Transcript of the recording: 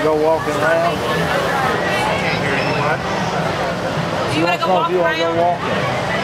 go walking around? I can't hear anyone. Do you want to go walk around? Go walking.